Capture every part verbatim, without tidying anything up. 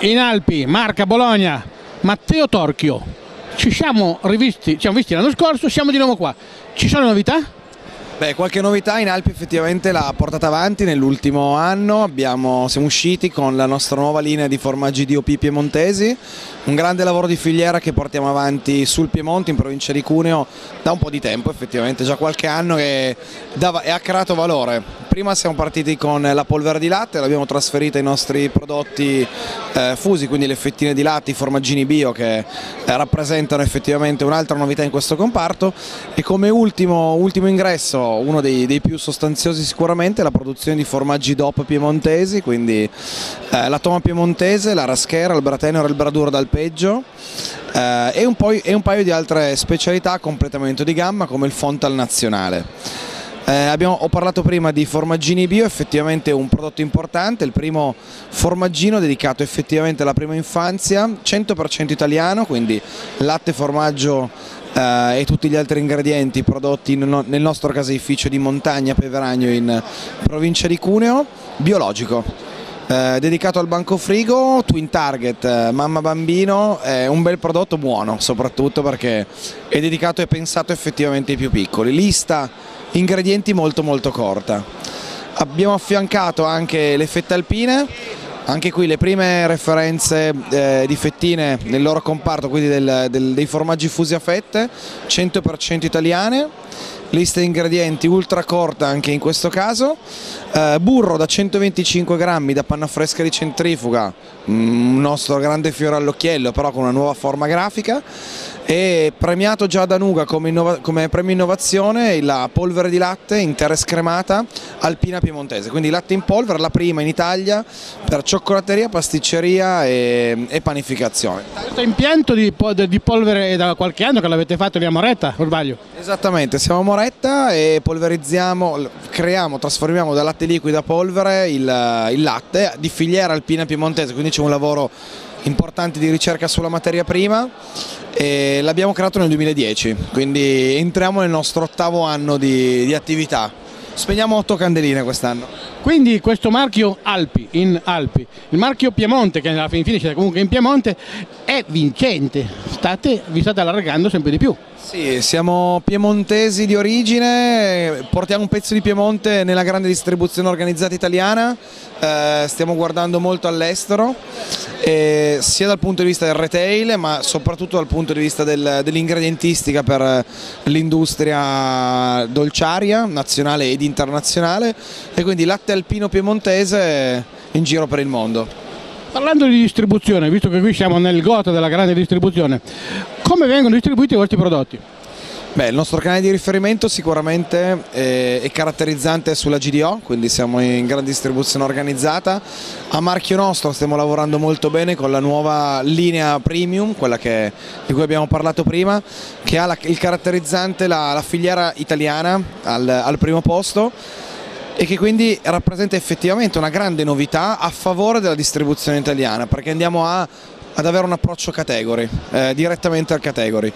In Alpi, Marca, Bologna, Matteo Torchio. Ci siamo rivisti, ci siamo visti l'anno scorso, siamo di nuovo qua. Ci sono novità? Beh, qualche novità in Alpi effettivamente l'ha portata avanti nell'ultimo anno. Abbiamo, siamo usciti con la nostra nuova linea di formaggi D O P piemontesi, un grande lavoro di filiera che portiamo avanti sul Piemonte, in provincia di Cuneo, da un po' di tempo, effettivamente già qualche anno che dava, e ha creato valore. Prima siamo partiti con la polvere di latte, l'abbiamo trasferita ai nostri prodotti eh, fusi, quindi le fettine di latte, i formaggini bio, che eh, rappresentano effettivamente un'altra novità in questo comparto. E come ultimo, ultimo ingresso, uno dei, dei più sostanziosi sicuramente, la produzione di formaggi D O P piemontesi, quindi eh, la toma piemontese, la raschera, il bratenero e il braduro d'alpeggio, eh, e, un e un paio di altre specialità a completamento di gamma come il Fontal nazionale. Eh, abbiamo, ho parlato prima di formaggini bio, effettivamente un prodotto importante, il primo formaggino dedicato effettivamente alla prima infanzia, cento per cento italiano, quindi latte, formaggio eh, e tutti gli altri ingredienti prodotti nel nostro caseificio di Montagna Peveragno in provincia di Cuneo, biologico. Eh, dedicato al banco frigo, twin target, eh, mamma bambino, è un bel prodotto buono, soprattutto perché è dedicato e pensato effettivamente ai più piccoli. Lista ingredienti molto molto corta. Abbiamo affiancato anche le fette alpine, anche qui le prime referenze eh, di fettine nel loro comparto, quindi del, del, dei formaggi fusi a fette, cento per cento italiane. Lista di ingredienti ultra corta anche in questo caso, eh, burro da centoventicinque grammi da panna fresca di centrifuga, un nostro grande fiore all'occhiello però con una nuova forma grafica, e premiato già da Nuga come, come premio innovazione la polvere di latte intera scremata alpina piemontese, quindi latte in polvere, la prima in Italia per cioccolateria, pasticceria e, e panificazione. Questo impianto di, di polvere è da qualche anno che l'avete fatto lì a Moretta, o sbaglio? Esattamente, siamo a Moretta e polverizziamo, creiamo, trasformiamo da latte liquido a polvere il, il latte di filiera alpina piemontese, quindi c'è un lavoro importante di ricerca sulla materia prima e l'abbiamo creato nel duemiladieci, quindi entriamo nel nostro ottavo anno di, di attività. Spegniamo otto candeline quest'anno. Quindi questo marchio Alpi, in Alpi, il marchio Piemonte, che alla fine finisce comunque in Piemonte, è vincente, state, vi state allargando sempre di più. Sì, siamo piemontesi di origine, portiamo un pezzo di Piemonte nella grande distribuzione organizzata italiana, eh, stiamo guardando molto all'estero, eh, sia dal punto di vista del retail ma soprattutto dal punto di vista del, dell'ingredientistica per l'industria dolciaria nazionale ed internazionale, e quindi latte alpino piemontese in giro per il mondo. Parlando di distribuzione, visto che qui siamo nel gota della grande distribuzione, come vengono distribuiti i vostri prodotti? Beh, il nostro canale di riferimento sicuramente è, è caratterizzante sulla G D O, quindi siamo in grande distribuzione organizzata. A marchio nostro stiamo lavorando molto bene con la nuova linea premium, quella che, di cui abbiamo parlato prima, che ha la, il caratterizzante la, la filiera italiana al, al primo posto, e che quindi rappresenta effettivamente una grande novità a favore della distribuzione italiana, perché andiamo a, ad avere un approccio category, eh, direttamente al category.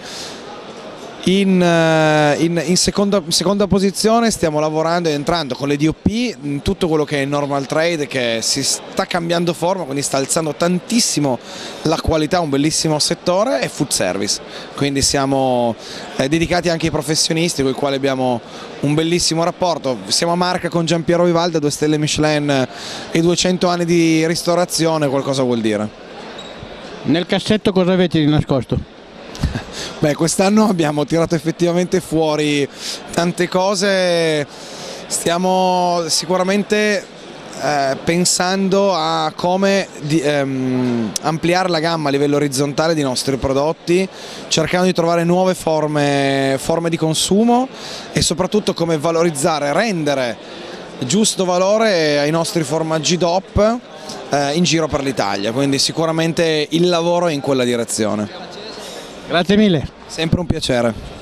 In, in, in, seconda, in seconda posizione stiamo lavorando e entrando con le D O P in tutto quello che è normal trade, che si sta cambiando forma, quindi sta alzando tantissimo la qualità, un bellissimo settore, e food service, quindi siamo eh, dedicati anche ai professionisti con i quali abbiamo un bellissimo rapporto. Siamo a Marca con Giampiero Vivaldi, due stelle Michelin e duecento anni di ristorazione, qualcosa vuol dire. Nel cassetto cosa avete di nascosto? Beh, quest'anno abbiamo tirato effettivamente fuori tante cose, stiamo sicuramente eh, pensando a come di, ehm, ampliare la gamma a livello orizzontale dei nostri prodotti, cercando di trovare nuove forme, forme di consumo e soprattutto come valorizzare, rendere giusto valore ai nostri formaggi D O P eh, in giro per l'Italia, quindi sicuramente il lavoro è in quella direzione. Grazie mille. Sempre un piacere.